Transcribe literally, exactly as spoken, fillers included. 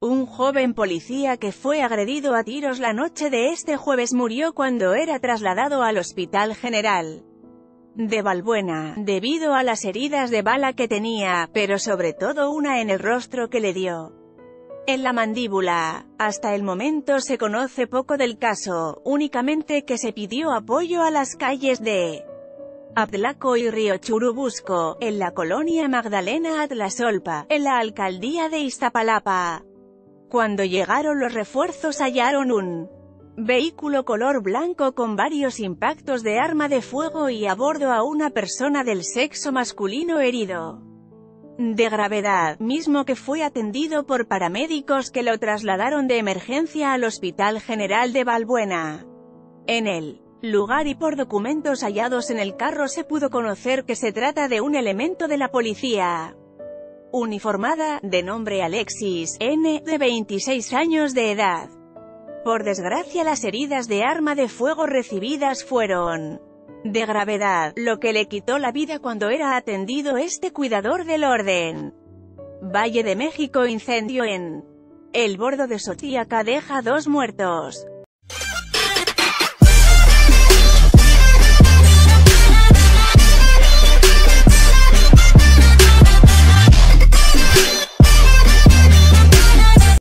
Un joven policía que fue agredido a tiros la noche de este jueves murió cuando era trasladado al Hospital General de Valbuena, debido a las heridas de bala que tenía, pero sobre todo una en el rostro que le dio en la mandíbula. Hasta el momento se conoce poco del caso, únicamente que se pidió apoyo a las calles de Atlaco y Río Churubusco, en la colonia Magdalena Atlasolpa, en la alcaldía de Iztapalapa. Cuando llegaron los refuerzos hallaron un vehículo color blanco con varios impactos de arma de fuego y a bordo a una persona del sexo masculino herido de gravedad, mismo que fue atendido por paramédicos que lo trasladaron de emergencia al Hospital General de Valbuena. En el lugar y por documentos hallados en el carro se pudo conocer que se trata de un elemento de la policía uniformada, de nombre Alexis N., de veintiséis años de edad. Por desgracia las heridas de arma de fuego recibidas fueron de gravedad, lo que le quitó la vida cuando era atendido este cuidador del orden. Valle de México. Incendio en el Bordo de Xochiaca deja dos muertos.